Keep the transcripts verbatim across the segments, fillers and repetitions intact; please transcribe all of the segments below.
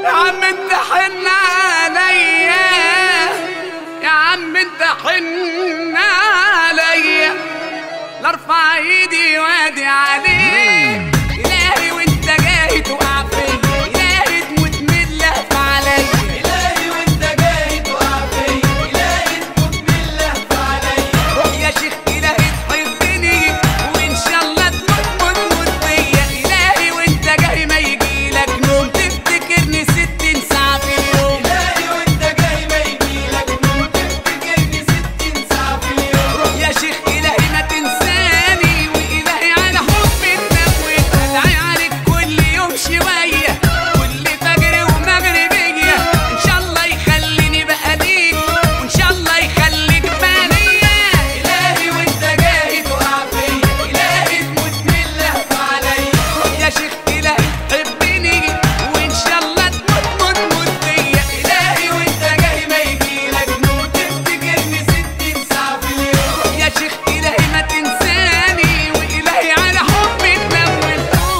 يا عم انت حن عليا، يا عم انت حن عليا، لا ارفع ايدي وادي عليك. الهي وانت جاي تقع فيا، الهي تموت من اللهف عليا. الهي وانت جاي تقع فيا، الهي تموت من اللهف عليا. روح يا شيخ الهي تحبني وان شاء الله تموت موت موت فيا. الهي وانت جاي ما يجيلك نوم تفتكرني ستين ساعة في اليوم. الهي وانت جاي ما يجيلك نوم تفتكرني ستين ساعة في اليوم. روح يا شيخ الهي ما تنساني، والهي على حبي تموت. ادعي عليك كل يوم شوية، كل فجر ومغربية، ان شاء الله يخليني بقى ليك وان شاء الله يخليك بانية. الهي وانت جاي تقع فيا، الهي تموت من اللهف عليا. روح يا شيخ الهي تحبني وان شاء الله تموت موت موت فيا. الهي وانت جاي ما يجيلك نوم تفتكرني ستين ساعة في اليوم. روح يا شيخ الهي ما تنساني، والهي على حبي تموت.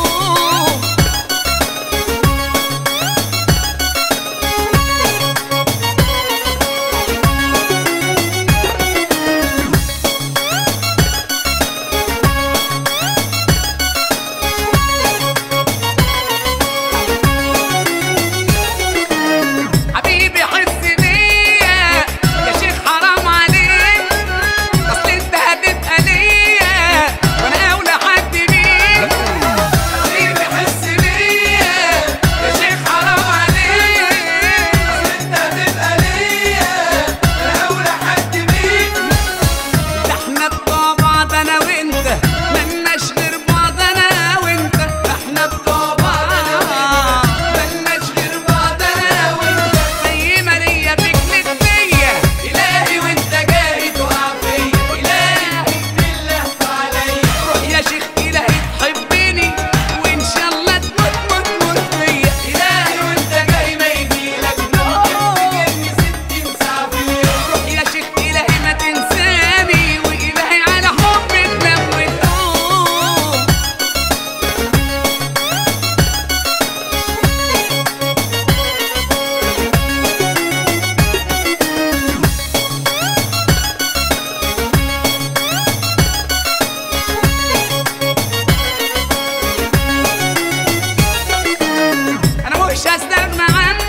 حبيبي حس بيا يا شيخ حرام عليك، اصل انت هتبقى ليا وانا اولى حد بيك. حبيبي حس بيا يا شيخ حرام عليك، اصل انت هتبقى ليا انا اولى حد بيك. ده احنا بتوع بعض انا وانت، ملناش غير بعض انا وانت. ده احنا بتوع بعض انا وانت، ملناش غير بعض انا وانت. زي ما ليا فيك ليك فيا. الهي وانت جاي تقع فيا، الهي تموت من اللهف عليا. روح يا شيخ الهي تحبني وان شاء الله تموت موت موت فيا. الهي وانت جاي ما يجيلك نوم تفتكرني ستين ساعة في اليوم. روح يا شيخ الهي ما تنساني، والهي على حبي تموت. انا مش هستغنى عنك